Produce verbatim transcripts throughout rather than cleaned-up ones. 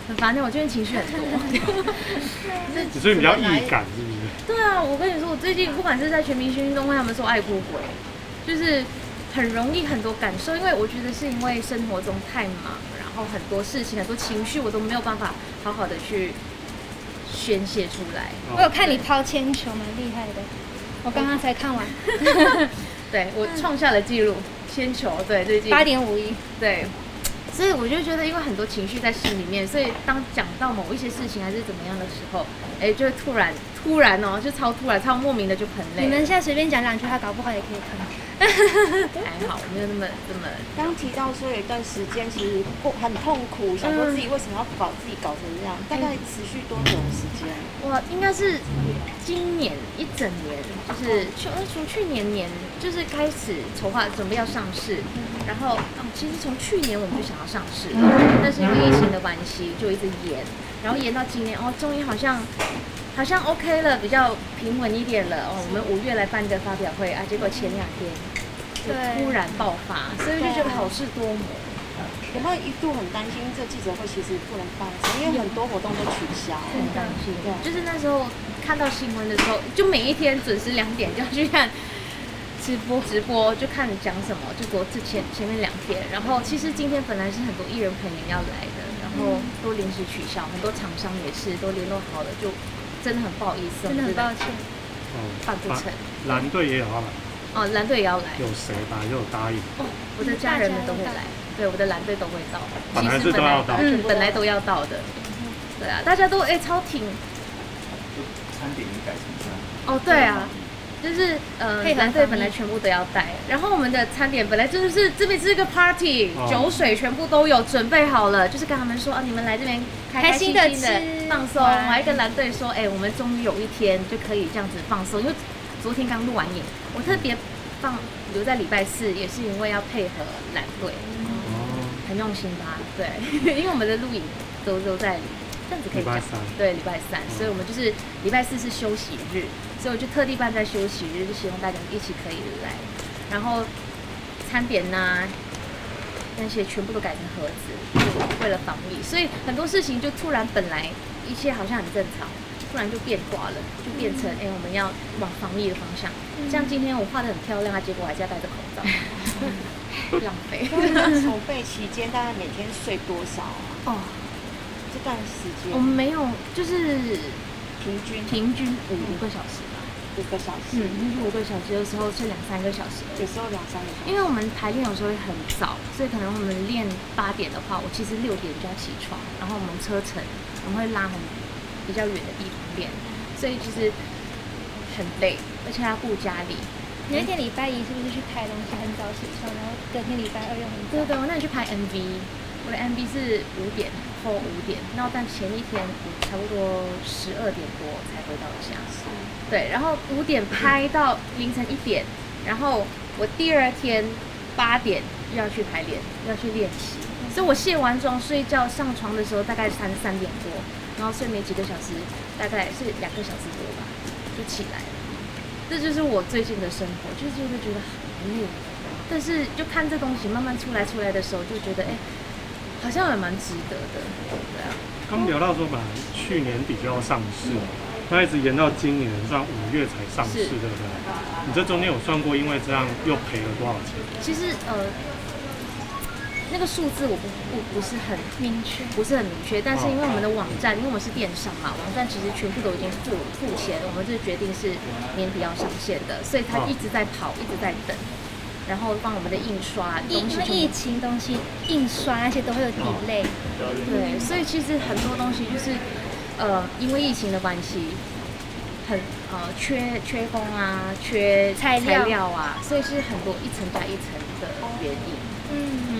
很烦的，我最近情绪很多。 所以比较易感是不是？ 对啊，我跟你说，我最近不管是在全明星运动会，他们说爱哭鬼，就是很容易很多感受，因为我觉得是因为生活中太忙，然后很多事情、很多情绪我都没有办法好好的去宣泄出来。 我有看你抛铅球，蛮厉害的，我刚刚才看完。 对，我创下了纪录，铅球，对，最近八点五一， 对。所以我就觉得，因为很多情绪在心里面，所以当讲到某一些事情还是怎么样的时候，哎，就会突然突然哦，就超突然、超莫名的就喷泪。 你们现在随便讲两句，他搞不好也可以喷。 还好，没有那么那么。 刚提到说有一段时间其实过很痛苦，想说自己为什么要把自己搞成这样，大概持续多久的时间？ 哇，应该是今年一整年，就是去呃从去年年就是开始筹划准备要上市，然后哦其实从去年我们就想要上市了，但是因为疫情的关系就一直延，然后延到今年哦，终于好像。好像 OK 了，比较平稳一点了哦。我们五月来办个发表会啊，结果前两天就突然爆发，所以就觉得好事多磨。 有没有一度很担心这记者会其实不能办成，因为很多活动都取消， 很担心。就是那时候看到新闻的时候，就每一天准时两点就要去看直播，直播就看你讲什么，就昨之前前面两天，然后其实今天本来是很多艺人朋友要来的，然后都临时取消，很多厂商也是都联络好了就。真的很不好意思， 真的很抱歉， 哦， 办不成。 蓝队也有要来， 哦，蓝队也要来。 有谁吧？也有答应。 哦，我的家人们都会来，对，我的蓝队都会到。 本来是都要到， 嗯，本来都要到的。对啊，大家都哎超挺。 餐点也改成这样。 哦，对啊。就是呃，蓝队本来全部都要带，然后我们的餐点本来真的是这边是一个 party，、哦、酒水全部都有准备好了，就是跟他们说啊，你们来这边开开心心的放松。我还跟蓝队说，哎、欸，我们终于有一天就可以这样子放松，因为昨天刚录完影，我特别放留在礼拜四，也是因为要配合蓝队，哦，很用心吧？对，因为我们的录影都都在。这样子可以讲，对，礼拜三，所以我们就是礼拜四是休息日，所以我就特地办在休息日，就希望大家一起可以来。然后餐点呐、啊，那些全部都改成盒子，就为了防疫，所以很多事情就突然本来一切好像很正常，突然就变卦了，就变成哎、欸、我们要往防疫的方向。像今天我画得很漂亮啊，结果我还是要戴着口罩，浪费。 筹备期间大概每天睡多少啊？哦。这段时间我们没有，就是平均平均五五个小时吧， 五个小时， 嗯，平均五个小时，有时候是两三个小时， 有时候两三个小时。 因为我们排练有时候会很早，所以可能我们练八点的话，我其实六点就要起床，然后我们车程我们会拉很比较远的地方练，所以其实很累，而且要顾家里。 你那天礼拜一是不是去拍东西很早起床，然后隔天礼拜二又很早？ 对对，我那天去拍 M V。我的 M V 是五点后五点，然后但前一天差不多十二点多才回到家。对，然后五点拍到凌晨一点，然后我第二天八点又要去排练，要去练习，所以我卸完妆睡觉上床的时候大概三三点多，然后睡没几个小时，大概是两个小时多吧，就起来了。这就是我最近的生活，就是会觉得很累，但是就看这东西慢慢出来出来的时候，就觉得哎。欸好像也蛮值得的，对啊。 刚聊到说本来去年底就要上市，那、嗯、一直延到今年算五月才上市，对不对？你这中间有算过，因为这样又赔了多少钱？ 其实呃，那个数字我不不不是很明确， 不是很明确。但是因为我们的网站，因为我们是电商嘛，网站其实全部都已经付付钱，我们这决定是年底要上线的，所以它一直在跑，一直在等。然后帮我们的印刷东西， 因为疫情东西印刷那些都会有 delay，、 哦、对，所以其实很多东西就是，呃，因为疫情的关系，很呃缺缺工啊，缺材料, 材料啊，所以是很多一层加一层的原因。嗯嗯。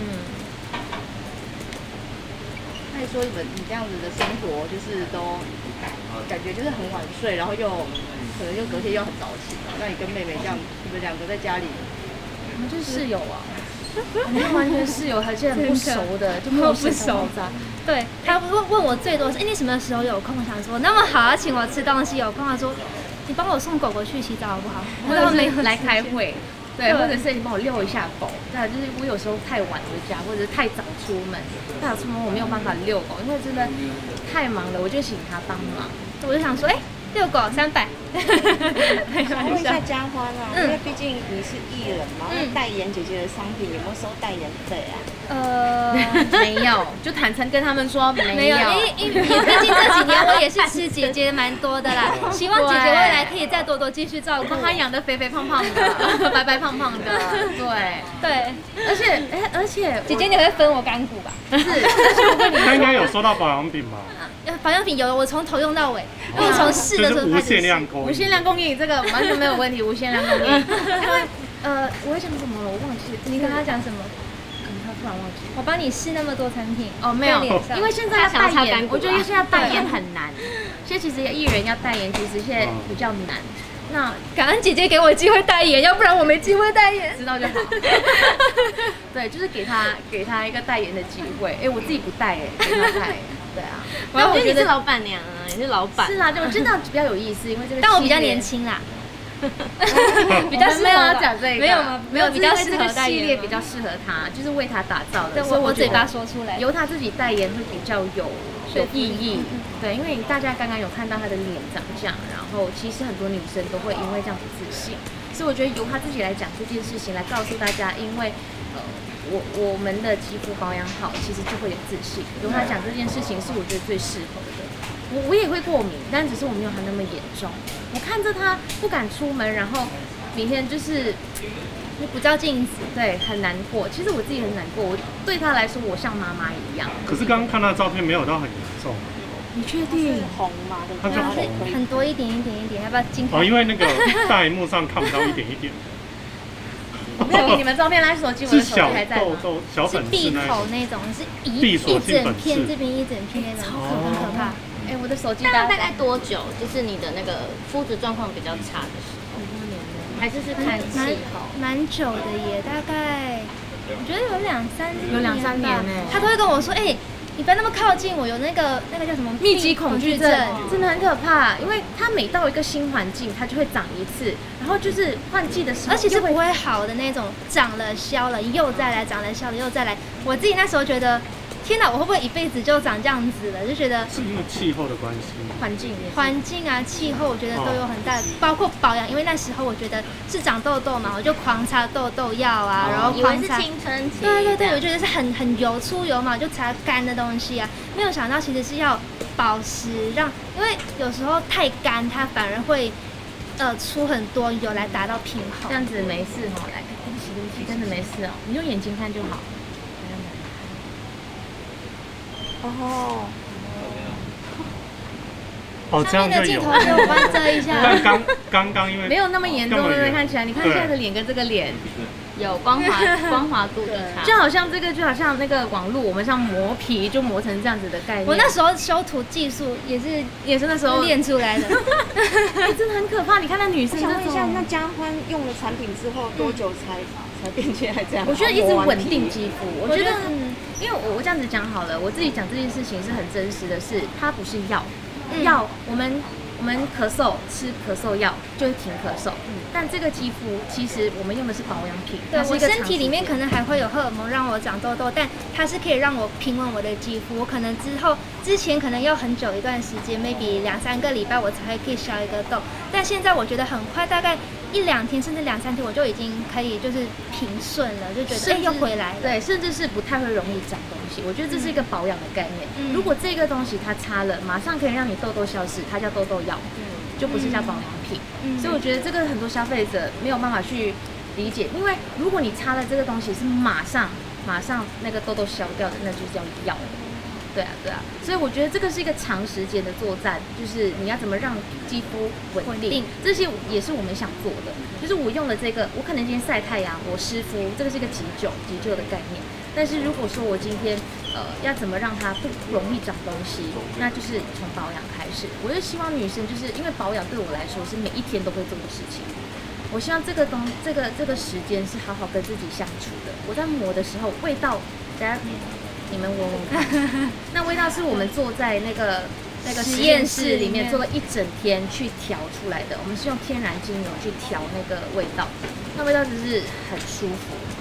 那你说你们你这样子的生活，就是都感觉就是很晚睡，然后又可能又隔天又很早起，那你跟妹妹这样，你们两个在家里。 我们就是室友啊，我们完全室友，而且很不熟的，就陌生熟的。 对，他问问我最多是，哎、欸，你什么时候有空？我想说那么好，要请我吃东西，有空他说，你帮我送狗狗去洗澡好不好？ 或者是来开会，对，或者是你帮我遛一下狗。对，就是我有时候太晚回家，或者是太早出门，带我出门我没有办法遛狗，因为真的太忙了，我就请他帮忙。 我就想说，哎、欸，遛狗三百。 想问一下嘉欢啊， 嗯、 因为毕竟你是艺人嘛，嗯、代言姐姐的商品有没有收代言费啊？ 呃， 没有，就坦诚跟他们说没有， 因为因为毕竟这几年我也是吃姐姐蛮多的啦，希望姐姐未来可以再多多继续照顾， 帮她养得肥肥胖胖的，白白胖胖的，对对， 而且哎，而且姐姐你会分我干股吧？ 不是，而且我跟你说， 他应该有收到保养品吧？ 保养品有，我从头用到尾，因为从试的时候无限量供应， 无限量供应这个完全没有问题，无限量供应。因为呃，我会讲什么了？我忘记了。 你跟他讲什么？ 他突然忘记。 我帮你试那么多产品哦，没有，因为现在要代言，我觉得现在代言很难。现在其实艺人要代言，其实现在比较难。那感恩姐姐给我机会代言，要不然我没机会代言。 知道就好。对，就是给他给他一个代言的机会。哎，我自己不代哎，给他代。对啊， 我觉得你是老板娘啊，你是老板。 是啊，就我真的比较有意思，因为这个。 但我比较年轻啦。 比较适合讲这个， 没有吗？没有，比较适合代言， 系列比较适合他，就是为他打造的。 所以我嘴巴说出来， 由他自己代言会比较有有意义。对，因为大家刚刚有看到他的脸长这样，然后其实很多女生都会因为这样不自信，所以我觉得由他自己来讲这件事情，来告诉大家，因为呃。我我们的肌肤保养好，其实就会有自信。由他讲这件事情是我觉得最适合的。我我也会过敏，但只是我没有他那么严重。我看着他不敢出门，然后每天就是你不照镜子， 对，很难过。其实我自己很难过，我对他来说，我像妈妈一样。 可是刚刚看他的照片没有到很严重。 你确定？ 红嘛，对不对？他就红， 很多一点一点一点，要不要镜头？ 哦，因为那个大荧幕上看不到一点一点。 没有给你们照片，拿手机，我的手机还在吗？ 是闭口那种，是一一整片，这边一整片那种，很可怕。哎，我的手机大概大概多久？就是你的那个肤质状况比较差的时候，还是是看气候？ 蛮久的耶，大概我觉得有两三年， 有两三年哎。 他都会跟我说，哎。你不要那么靠近我，有那个那个叫什么密集恐惧症，真的很可怕。因为它每到一个新环境，它就会长一次，然后就是换季的时候， 而且是不会好的那种，长了消了又再来，长了消了又再来。我自己那时候觉得，天哪，我会不会一辈子就长这样子了？就觉得是因为气候的关系， 环境环境啊，气候，我觉得都有很大的，包括保养。因为那时候我觉得是长痘痘嘛，我就狂擦痘痘药啊，然后狂擦。 青春期。 对对对，我觉得是很很油出油嘛，就擦干的东西啊。没有想到其实是要保湿，让因为有时候太干，它反而会呃出很多油来达到平衡。 这样子没事哦，来，对不起对不起，真的没事哦，你用眼睛看就好。 哦， 哦，这样就有。 我帮你遮一下。 但刚刚刚因为没有那么严重，对不对？看起来，你看现在的脸跟这个脸有光滑光滑度的差， 就好像这个就好像那个网络，我们像磨皮就磨成这样子的概念。 我那时候修图技术也是也是那时候练出来的， 哎，真的很可怕。你看那女生， 想问一下，那嘉欢用了产品之后多久才才变现在这样？ 我觉得一直稳定肌肤，我觉得。因为我我这样子讲好了，我自己讲这件事情是很真实的是，它不是药，嗯、药我们我们咳嗽吃咳嗽药就会停咳嗽，嗯、但这个肌肤其实我们用的是保养品， 对我身体里面可能还会有荷尔蒙让我长痘痘，但它是可以让我平稳我的肌肤。我可能之后之前可能要很久一段时间 ，maybe 两三个礼拜我才可以消一个痘，但现在我觉得很快，大概。一两天甚至两三天，我就已经可以就是平顺了，就觉得哎又回来了。 对，甚至是不太会容易长东西。我觉得这是一个保养的概念。嗯、如果这个东西它擦了，马上可以让你痘痘消失，它叫痘痘药，嗯、就不是叫保养品。嗯、所以我觉得这个很多消费者没有办法去理解，因为如果你擦了这个东西是马上马上那个痘痘消掉的，那就叫药。对啊，对啊，所以我觉得这个是一个长时间的作战，就是你要怎么让肌肤稳定，这些也是我们想做的。就是我用了这个，我可能今天晒太阳，我湿敷，这个是一个急救急救的概念。但是如果说我今天呃要怎么让它不容易长东西，那就是从保养开始。我就希望女生就是因为保养对我来说是每一天都会做的事情。我希望这个东这个这个时间是好好跟自己相处的。我在抹的时候，味道，大家。你们闻闻看，那味道是我们坐在那个那个实验室里面做了一整天去调出来的。我们是用天然精油去调那个味道，那味道只是很舒服。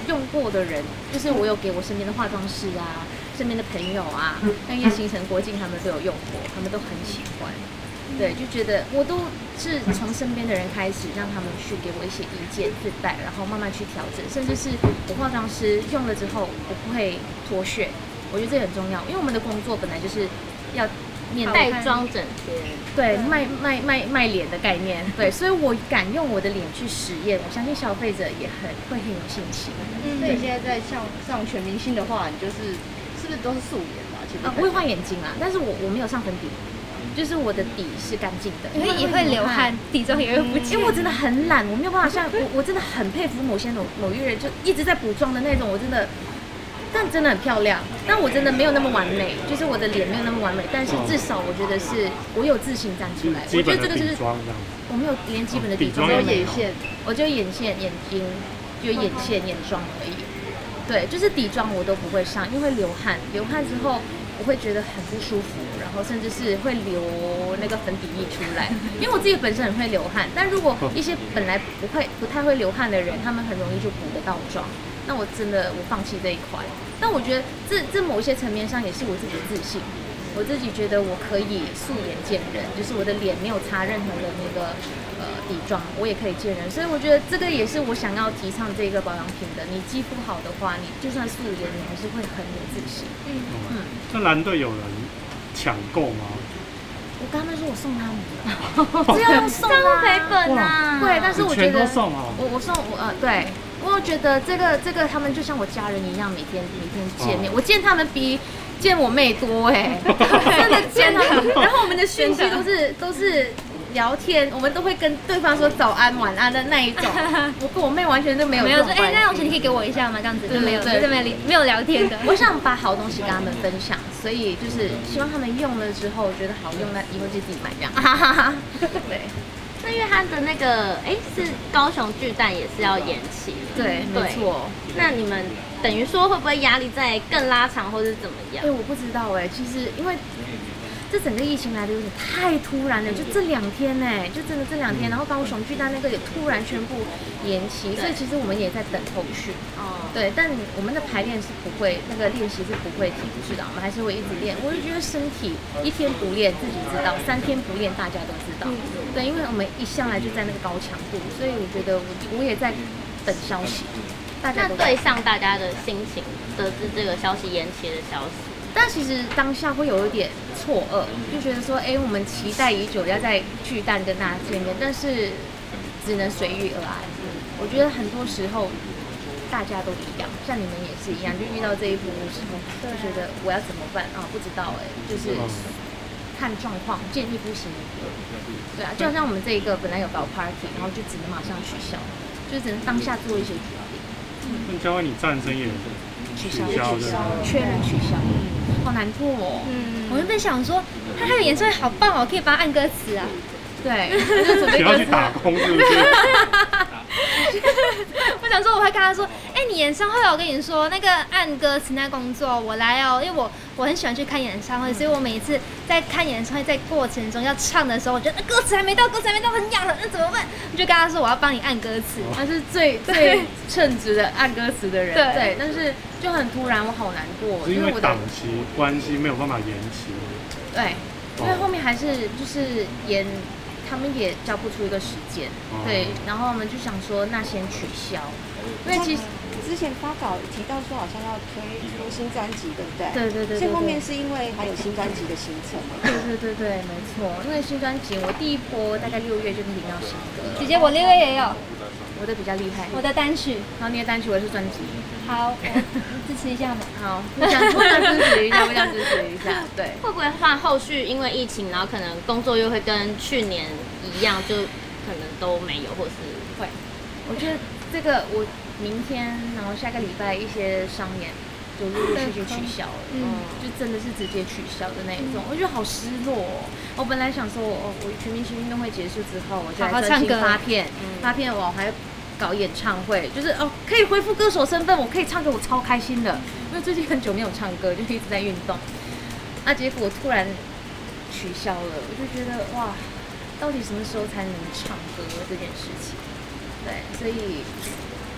用过的人，就是我有给我身边的化妆师啊、身边的朋友啊，那些行程国境他们都有用过，他们都很喜欢。对，就觉得我都是从身边的人开始，让他们去给我一些意见、feedback，然后慢慢去调整，甚至是我化妆师用了之后，我不会脱屑，我觉得这很重要，因为我们的工作本来就是要面带妆整天， 对，卖卖卖卖脸的概念，对，所以我敢用我的脸去实验，我相信消费者也很会很有信心。 嗯，所以现在在像上全明星的话，你就是是不是都是素颜吧？其实啊，我会画眼睛啦，但是我我没有上粉底。就是我的底是干净的， 因为也会流汗，底妆也会不见。 因为我真的很懒，我没有办法像我，我真的很佩服某些某某一人，就一直在补妆的那种，我真的，但真的很漂亮。但我真的没有那么完美，就是我的脸没有那么完美，但是至少我觉得是我有自信站出来。我觉得这个就是我没有连基本的底妆都没有，我就眼线、眼睛，就眼线、眼妆而已。对，就是底妆我都不会上，因为流汗，流汗之后。我会觉得很不舒服，然后甚至是会流那个粉底液出来，因为我自己本身很会流汗，但如果一些本来不会不太会流汗的人，他们很容易就补得到妆，那我真的我放弃这一块。但我觉得这这某些层面上也是我自己的自信，我自己觉得我可以素颜见人，就是我的脸没有擦任何的那个呃底妆，我也可以见人，所以我觉得这个也是我想要提倡这个保养品的。你肌肤好的话，你就算素颜，你还是会很有自信。嗯嗯。那蓝队有人抢购吗？ 我跟他们说我送他们的，这样送啊， 赔本啊。 对，但是我觉得送啊， 我我送我呃对，我觉得这个这个他们就像我家人一样，每天每天见面，我见他们比见我妹多哎，真的见他们。然后我们的讯息都是都是。聊天，我们都会跟对方说早安、晚安的那一种。我跟我妹完全就没有没有说，哎、欸，那种钱你可以给我一下吗？这样子就没有，就是没有没有聊天的。 我想把好东西跟他们分享，所以就是希望他们用了之后觉得好用，那以后就自己买这样。哈哈哈。对。 那因为他的那个，哎、欸，是高雄巨蛋也是要延期。 对，没错。 那你们等于说会不会压力再更拉长，或是怎么样？ 哎、欸，我不知道哎、欸，其实因为。这整个疫情来的有点太突然了，就这两天呢、欸，就真的这两天，然后高雄巨蛋那个也突然宣布延期，所以其实我们也在等后续。哦，对，但我们的排练是不会，那个练习是不会停止的，我们还是会一直练。我就觉得身体一天不练自己知道，三天不练大家都知道。对，因为我们一向来就在那个高强度，所以我觉得我我也在等消息。 大家都那对上大家的心情，得知这个消息延期的消息。 但其实当下会有一点错愕，就觉得说，哎、欸，我们期待已久要在巨蛋跟大家见面，但是只能随遇而安。我觉得很多时候大家都一样，像你们也是一样，就遇到这一步的时候，就觉得我要怎么办啊？不知道哎、欸，就是看状况，见异不行。对啊，就好像我们这一个本来有搞 party， 然后就只能马上取消，就只能当下做一些决定。 那嘉惠，你战争也取消，取消，确认取消。好难过哦。 嗯，我原本想说，他他的演唱会好棒哦，可以帮他按歌词啊。 对，我就准备你要去打工是不是？ 我想说，我会跟他说，哎、欸，你演唱会，我跟你说，那个按歌词那工作我来哦，因为我我很喜欢去看演唱会，所以我每一次在看演唱会在过程中要唱的时候，我觉得歌词还没到，歌词还没到，很痒了，那怎么办？我就跟他说，我要帮你按歌词。 他是最最称职的按歌词的人，对，对，但是就很突然，我好难过， 是因为档期关系没有办法延期。 对，因为后面还是就是延。他们也交不出一个时间，哦、对，然后我们就想说，那先取消，因为其实之前发稿提到说好像要推出新专辑，对不对？ 对对 对, 对, 对。 所以后面是因为还有新专辑的行程。 对对对对，没错，因为新专辑我第一波大概六月就听到新歌。 姐姐，我六月也有， 我的比较厉害。 我的单曲， 然后你的单曲，我的是专辑。 好，支持一下嘛。 好，互相互相支持一下，互相支持一下。对。 会不会换后续因为疫情，然后可能工作又会跟去年一样，就可能都没有，或是会？我觉得这个我明天，然后下个礼拜一些商演就陆陆续续取消了，嗯，就真的是直接取消的那一种，我觉得好失落哦。我本来想说，我我全明星运动会结束之后，我就来专心发片，发片我还搞演唱会，就是哦可以恢复歌手身份，我可以唱歌，我超开心的，因为最近很久没有唱歌，就一直在运动。啊，结果突然取消了，我就觉得哇，到底什么时候才能唱歌这件事情？对，所以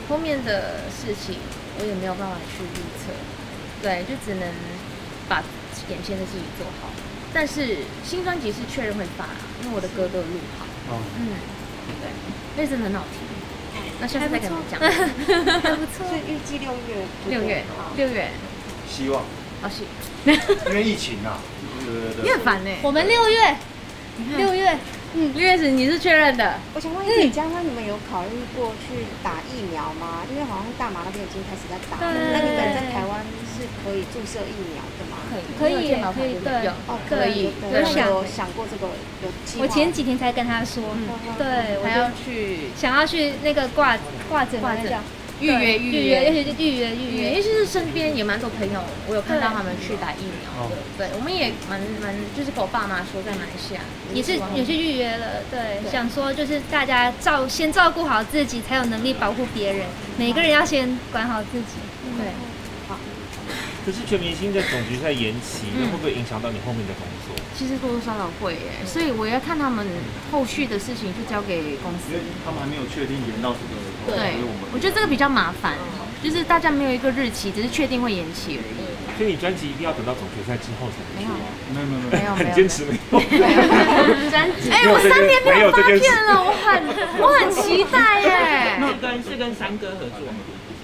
后面的事情我也没有办法去预测，对，就只能把眼前的事情做好。但是新专辑是确认会发，因为我的歌都有录好。哦，嗯，对，那真的很好听。那下次再跟你们讲。 还不错，所以预计六月。 六月，六月。 希望。 好希。 因为疫情啊。对对对。 你很烦呢。 我们六月。六月。 嗯，六月时你是确认的。 我想问一下，江川，你们有考虑过去打疫苗吗？因为好像大马那边已经开始在打了。那你们在台湾是可以注射疫苗的吗？ 可以，可以，可以，对， 哦，可以。 我想有想过这个有计划。 我前几天才跟他说，对， 还要去， 想要去那个挂挂诊，挂诊。 预约预约， 尤其是预约预约， 尤其是身边也蛮多朋友，我有看到他们去打疫苗的。对，我们也蛮蛮，就是跟我爸妈说，在马来西亚也是也是预约了。对，想说就是大家照先照顾好自己，才有能力保护别人。每个人要先管好自己。对， 好。可是全明星的总决赛延期，那会不会影响到你后面的工作？ 其实多多少少会耶，所以我要看他们后续的事情，就交给公司。 他们还没有确定延到什么。 对，我觉得这个比较麻烦，就是大家没有一个日期，只是确定会延期而已。 所以你专辑一定要等到总决赛之后才能出吗？ 没有没有没有， 很坚持没有。 专辑，哎，我三年没有发片了，我很我很期待耶。 是跟是跟三哥合作吗？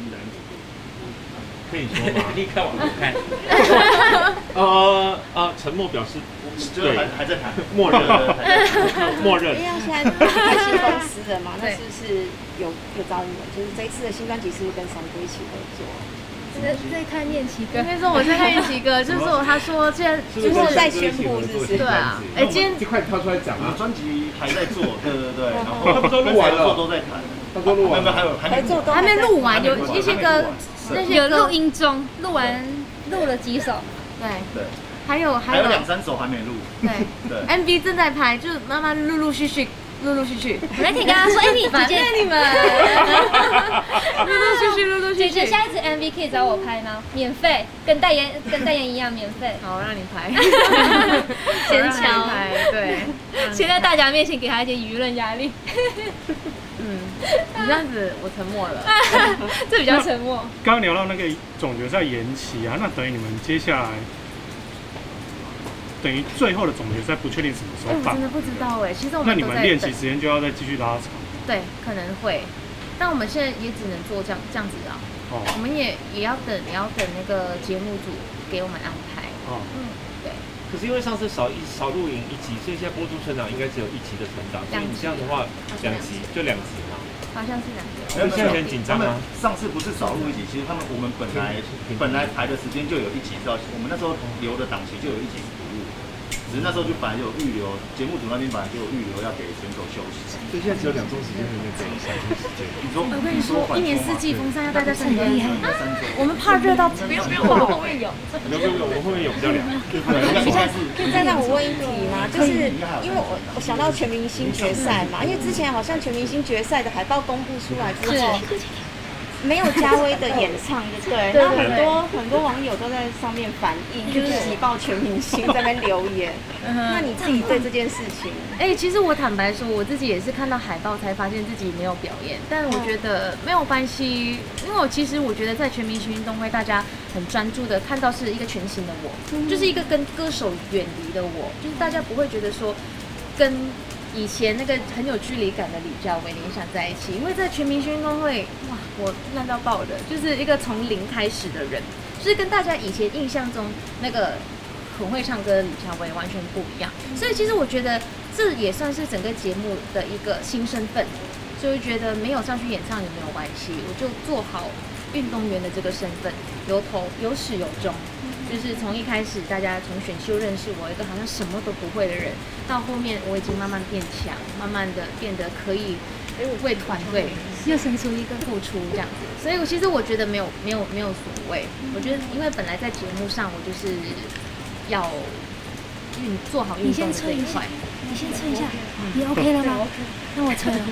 可以说吗？ 立刻往后看。 呃呃，沉默表示对，还还在谈， 默认，默认。 因为现在开新公司的嘛，那是不是有有找你们？就是这一次的新专辑是不是跟三哥一起合作？ 在在看练习歌。 我跟你说，我在看练习歌，就是说他说现在就是在宣布，是不是？ 对啊。哎，今天就快掏出来讲啊！ 专辑还在做，对对对，然后他们说录完了， 都在谈。 他说录完了， 还有还没做， 还没录完，有一些歌那些有录音中，录完录了几首。 对对。 还有还有两三首还没录， 对对 ，M V 正在拍，就是慢慢陆陆续续，陆陆续续。 我那天跟他说，哎，你反正你们，陆陆续续，陆陆续续。 姐姐下一次 M V 可以找我拍吗？免费，跟代言跟代言一样免费。 好，让你拍。先敲拍，对。 先在大家面前给他一些舆论压力。 嗯，你这样子我沉默了， 这比较沉默。 刚刚聊到那个总决赛延期啊，那等于你们接下来。等于最后的总决赛不确定什么时候办， 我真的不知道哎。其实我们那你们练习时间就要再继续拉长。 对，可能会，但我们现在也只能做这样这样子啊。哦。我们也也要等，也要等那个节目组给我们安排。哦。嗯，对。 可是因为上次少一少录影一集，所以现在播出成长应该只有一集的成长。所以你这样的话，两集就两集嘛。 好像是两集。 所以现在很紧张吗？ 上次不是少录一集，其实他们我们本来本来排的时间就有一集到，我们那时候留的档期就有一集。只是那时候就本来就有预留，节目组那边本来就有预留要给选手休息， 所以现在只有两周时间，没有给三周时间。 你说， 我跟你说，一年四季风扇要待在身边，我们怕热到不用不用，我们后面有， 不用不用，我们后面有比较凉。 再让我问一题吗？就是因为我我想到全明星决赛嘛，因为之前好像全明星决赛的海报公布出来之后。没有嘉威的演唱，对，那很多很多网友都在上面反映，就是挤爆全明星在那边留言。那你自己对这件事情？ 哎，其实我坦白说，我自己也是看到海报才发现自己没有表演，但我觉得没有关系，因为我其实我觉得在全明星运动会，大家很专注的看到是一个全新的我，就是一个跟歌手远离的我，就是大家不会觉得说跟。以前那个很有距离感的李佳薇联想在一起，因为在全明星运动会，哇，我烂到爆的，就是一个从零开始的人，就是跟大家以前印象中那个很会唱歌的李佳薇完全不一样。所以其实我觉得这也算是整个节目的一个新身份，所以觉得没有上去演唱也没有关系，我就做好运动员的这个身份，有头有始有终。就是从一开始，大家从选秀认识我一个好像什么都不会的人，到后面我已经慢慢变强，慢慢的变得可以为团队又生出一个付出这样子。所以我其实我觉得没有没有没有所谓，我觉得因为本来在节目上我就是要运做好运动的这一块。 你先测一下，你 OK 了吗？那我测了。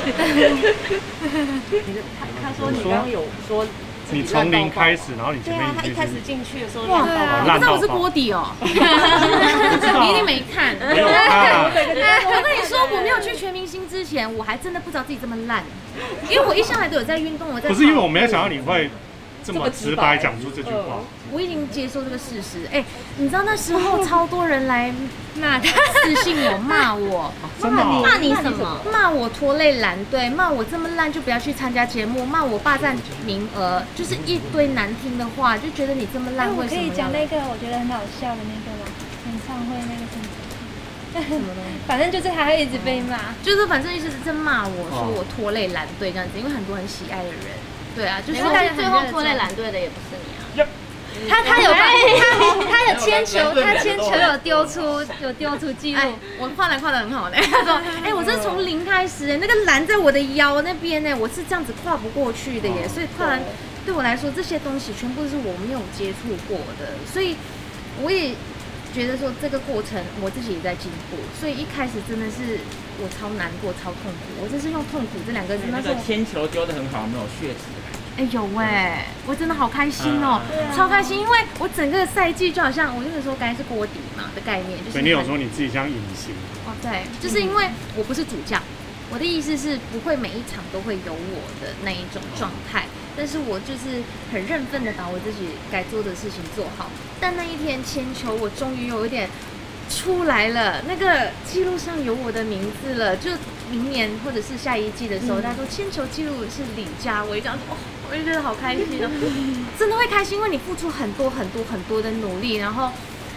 他他说你刚刚有说。 你从零开始，然后你前面对啊，他一开始进去的时候哇， 烂到你不知道我是锅底哦，你一定没看。 没有看。 我跟你说， 说我没有去全明星之前，我还真的不知道自己这么烂，因为我一上来都有在运动，我在。 不是因为我没有想到你会这么直白讲出这句话。 我已经接受这个事实。哎、欸，你知道那时候超多人来骂他，私信我骂我， 骂你骂你什么？ 骂我拖累蓝队，骂我这么烂就不要去参加节目，骂我霸占名额，就是一堆难听的话，就觉得你这么烂，为什么？ 我可以讲那个我觉得很好笑的那个吗？演唱会那个什么？什么东西？反正就是他会一直被骂， 就是反正一直在骂我说我拖累蓝队这样子，因为很多很喜爱的人，对啊，就是大家最后拖累蓝队的也不是你啊。 他他有他他有铅球，他铅球有丢出有丢出记录、哎。 我跨栏跨得很好呢。他说：“哎、欸，我这是从零开始，那个栏在我的腰那边呢，我是这样子跨不过去的耶。所以跨栏对我来说，这些东西全部是我没有接触过的，所以我也觉得说这个过程我自己也在进步。所以一开始真的是我超难过、超痛苦。我这是用痛苦这两个字。 那个铅球丢得很好，没有血池。” 哎、欸、有哎、欸，我真的好开心哦、喔，嗯啊、超开心，因为我整个赛季就好像我就是说刚才是锅底嘛的概念，就是你有说你自己像隐形哦，对，就是因为我不是主将，我的意思是不会每一场都会有我的那一种状态，但是我就是很认份的把我自己该做的事情做好。但那一天铅球，我终于有一点出来了，那个记录上有我的名字了，就明年或者是下一季的时候，嗯、他说铅球记录是李佳薇这样子，哦，我就觉得好开心哦，真的会开心，因为你付出很多很多很多的努力，然后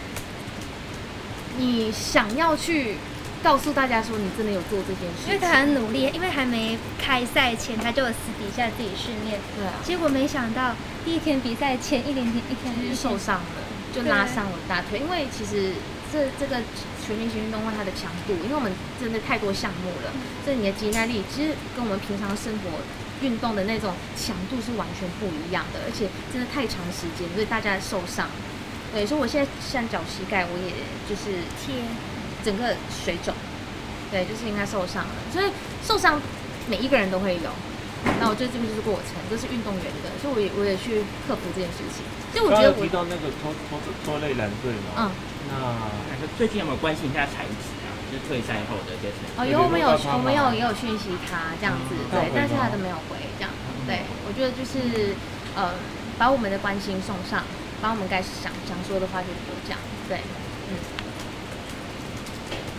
你想要去告诉大家说你真的有做这件事， 因为他很努力，因为还没开赛前他就有私底下自己训练， 对啊， 结果没想到第一天比赛前一两天一天就受伤了，就拉伤我大腿，因为其实这这个全明星运动会它的强度，因为我们真的太多项目了，所以你的肌耐力其实跟我们平常生活运动的那种强度是完全不一样的，而且真的太长时间，所以大家受伤。对，所以我现在像脚膝盖，我也就是贴整个水肿，对，就是因为受伤了，所以受伤每一个人都会有。那我觉得这个就是过程，这是运动员的，所以我也我也去克服这件事情。所以我觉得我提到那个拖拖拖累蓝队嘛，嗯， 那最近有没有关心一下才子啊？就是退赛后的这些。 哦，有我们有我们有也有讯息他这样子，对，但是他都没有回这样。对，我觉得就是呃，把我们的关心送上，把我们该想想说的话就就这样，对，嗯。